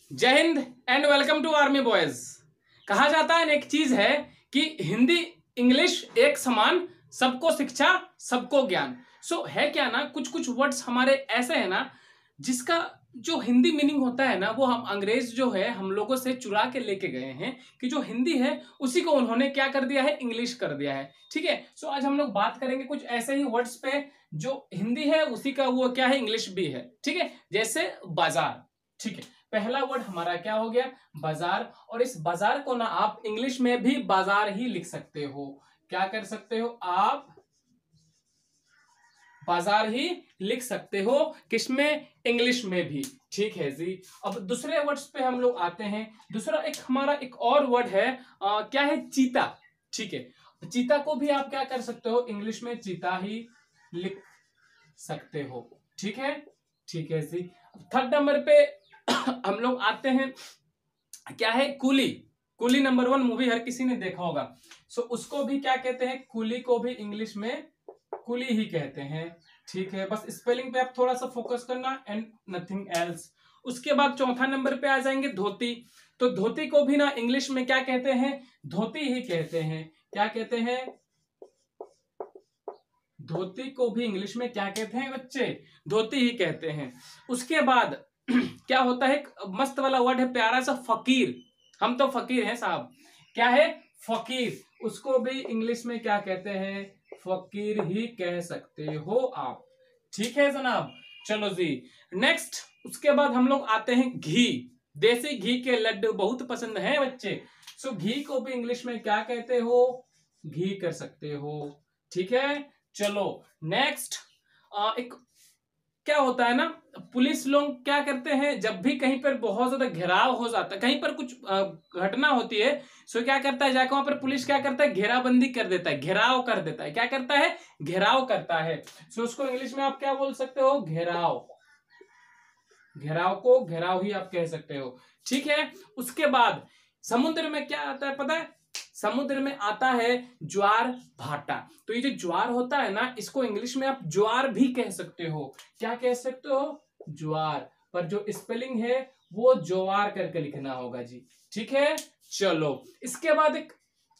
जय हिंद and welcome to army boys. कहा जाता है एक चीज है कि हिंदी इंग्लिश एक समान, सबको शिक्षा सबको ज्ञान। सो है क्या ना, कुछ कुछ वर्ड्स हमारे ऐसे है ना जिसका जो हिंदी मीनिंग होता है ना वो हम अंग्रेज जो है हम लोगों से चुरा के लेके गए हैं कि जो हिंदी है उसी को उन्होंने क्या कर दिया है, इंग्लिश कर दिया है। ठीक है, सो आज हम लोग बात करेंगे कुछ ऐसे ही वर्ड्स पे जो हिंदी है उसी का वो क्या है, इंग्लिश भी है। ठीक है, जैसे बाजार। ठीक है, पहला वर्ड हमारा क्या हो गया, बाजार। और इस बाजार को ना आप इंग्लिश में भी बाजार ही लिख सकते हो। क्या कर सकते हो आप, बाजार ही लिख सकते हो, किसमें, इंग्लिश में भी। ठीक है जी। अब दूसरे वर्ड्स पे हम लोग आते हैं। दूसरा एक हमारा एक और वर्ड है, क्या है, चीता। ठीक है, चीता को भी आप क्या कर सकते हो, इंग्लिश में चीता ही लिख सकते हो। ठीक है, ठीक है जी। थर्ड नंबर पे हम लोग आते हैं, क्या है, कुली। कुली नंबर 1 मूवी हर किसी ने देखा होगा। सो उसको भी क्या कहते हैं, कुली को भी इंग्लिश में कुली ही कहते हैं। ठीक है, बस स्पेलिंग पे आप थोड़ा सा फोकस करना एंड नथिंग एल्स। उसके बाद चौथा नंबर पे आ जाएंगे धोती। तो धोती को भी ना इंग्लिश में क्या कहते हैं, धोती ही कहते हैं। क्या कहते हैं, धोती को भी इंग्लिश में क्या कहते हैं बच्चे, धोती ही कहते हैं। उसके बाद क्या होता है, एक मस्त वाला वर्ड है प्यारा सा, फकीर। हम तो फकीर हैं साहब। क्या है, फकीर। उसको भी इंग्लिश में क्या कहते हैं, फकीर ही कह सकते हो आप। ठीक है जनाब, चलो जी नेक्स्ट। उसके बाद हम लोग आते हैं घी। देसी घी के लड्डू बहुत पसंद है बच्चे। सो घी को भी इंग्लिश में क्या कहते हो, घी कर सकते हो। ठीक है, चलो नेक्स्ट। एक क्या होता है ना, पुलिस लोग क्या करते हैं, जब भी कहीं पर बहुत ज्यादा घेराव हो जाता है, कहीं पर कुछ घटना होती है, सो क्या करता है, जाकर वहां पर पुलिस क्या करता है, घेराबंदी कर देता है, घेराव कर देता है। क्या करता है, घेराव करता है। सो उसको इंग्लिश में आप क्या बोल सकते हो, घेराव। घेराव को घेराव ही आप कह सकते हो। ठीक है, उसके बाद समुद्र में क्या आता है पता है, समुद्र में आता है ज्वार भाटा। तो ये जो ज्वार होता है ना, इसको इंग्लिश में आप ज्वार भी कह सकते हो। क्या कह सकते हो, ज्वार। पर जो स्पेलिंग है वो ज्वार करके लिखना होगा जी। ठीक है, चलो इसके बाद एक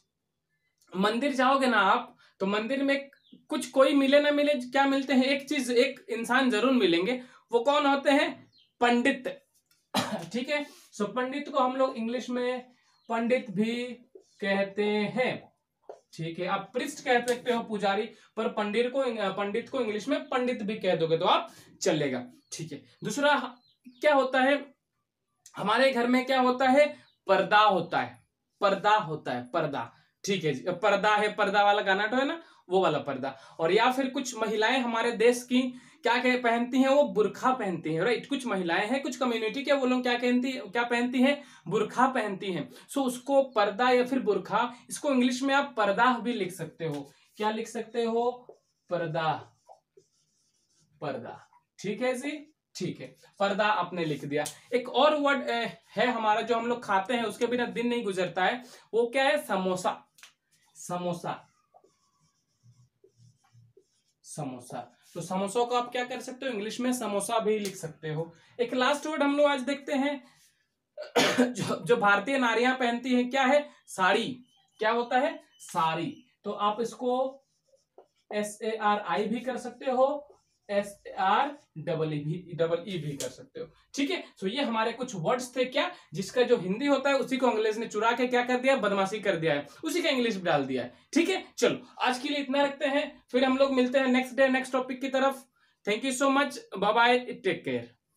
मंदिर जाओगे ना आप, तो मंदिर में कुछ कोई मिले ना मिले, क्या मिलते हैं, एक चीज, एक इंसान जरूर मिलेंगे। वो कौन होते हैं, पंडित। ठीक है, सो पंडित को हम लोग इंग्लिश में पंडित भी कहते हैं। ठीक है, आप प्रिस्ट कह सकते हो, पुजारी। पर पंडित को इंग्लिश में पंडित भी कह दोगे तो आप चलेगा। ठीक है, दूसरा क्या होता है, हमारे घर में क्या होता है, पर्दा होता है। पर्दा होता है, पर्दा। ठीक है जी, पर्दा है, पर्दा वाला गाना तो है ना, वो वाला पर्दा। और या फिर कुछ महिलाएं हमारे देश की क्या पहनती हैं, वो बुर्खा पहनती हैं। राइट, कुछ महिलाएं हैं, कुछ कम्युनिटी के, वो लोग क्या पहनती हैं, बुर्खा पहनती हैं। सो उसको पर्दा या फिर बुर्खा, इसको इंग्लिश में आप पर्दा भी लिख सकते हो। क्या लिख सकते हो, पर्दा, पर्दा। ठीक है जी, ठीक है, पर्दा आपने लिख दिया। एक और वर्ड है हमारा जो हम लोग खाते हैं, उसके बिना दिन नहीं गुजरता है, वो क्या है, समोसा। समोसा, समोसा। तो समोसा को आप क्या कर सकते हो, इंग्लिश में समोसा भी लिख सकते हो। एक लास्ट वर्ड हम लोग आज देखते हैं जो भारतीय नारियां पहनती हैं, क्या है, साड़ी। क्या होता है, साड़ी। तो आप इसको SARI भी कर सकते हो, SAR भी कर सकते हो। ठीक है, तो ये हमारे कुछ वर्ड्स थे क्या, जिसका जो हिंदी होता है उसी को अंग्रेज ने चुरा के क्या कर दिया, बदमाशी कर दिया है, उसी का इंग्लिश डाल दिया है। ठीक है, चलो आज के लिए इतना रखते हैं, फिर हम लोग मिलते हैं नेक्स्ट डे नेक्स्ट टॉपिक की तरफ। Thank you so much, bye bye, take care.